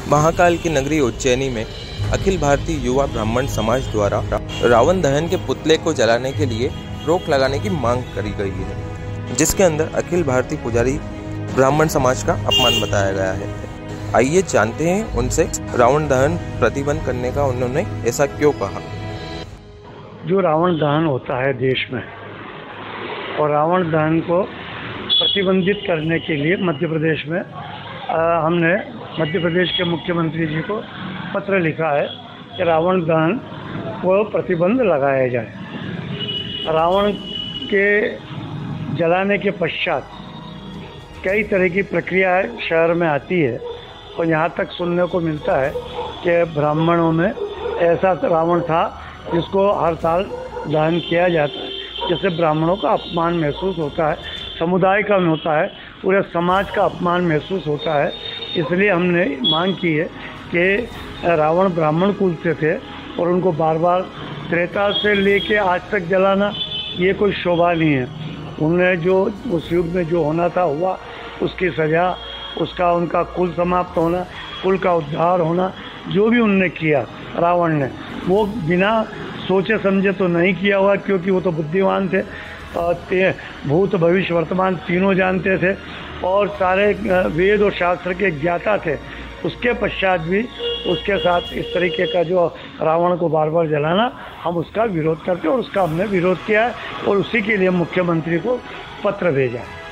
महाकाल की नगरी उज्जैनी में अखिल भारतीय युवा ब्राह्मण समाज द्वारा रावण दहन के पुतले को जलाने के लिए रोक लगाने की मांग करी गई है, जिसके अंदर अखिल भारतीय पुजारी ब्राह्मण समाज का अपमान बताया गया है। आइए जानते हैं उनसे रावण दहन प्रतिबंध करने का उन्होंने ऐसा क्यों कहा। जो रावण दहन होता है देश में, और रावण दहन को प्रतिबंधित करने के लिए मध्य प्रदेश में हमने मध्य प्रदेश के मुख्यमंत्री जी को पत्र लिखा है कि रावण दहन को प्रतिबंध लगाया जाए। रावण के जलाने के पश्चात कई तरह की प्रक्रियाएं शहर में आती है और यहाँ तक सुनने को मिलता है कि ब्राह्मणों में ऐसा रावण था जिसको हर साल दहन किया जाता है, जिससे ब्राह्मणों का अपमान महसूस होता है, समुदाय का होता है, पूरे समाज का अपमान महसूस होता है। इसलिए हमने मांग की है कि रावण ब्राह्मण कुल से थे और उनको बार बार त्रेता से लेके आज तक जलाना ये कोई शोभा नहीं है। उन्हें जो उस युग में जो होना था हुआ, उसकी सज़ा, उसका उनका कुल समाप्त होना, कुल का उद्धार होना, जो भी उनने किया रावण ने, वो बिना सोचे समझे तो नहीं किया हुआ, क्योंकि वो तो बुद्धिमान थे, भूत भविष्य वर्तमान तीनों जानते थे और सारे वेद और शास्त्र के ज्ञाता थे। उसके पश्चात भी उसके साथ इस तरीके का जो रावण को बार बार जलाना, हम उसका विरोध करते हैं और उसका हमने विरोध किया है और उसी के लिए मुख्यमंत्री को पत्र भेजा है।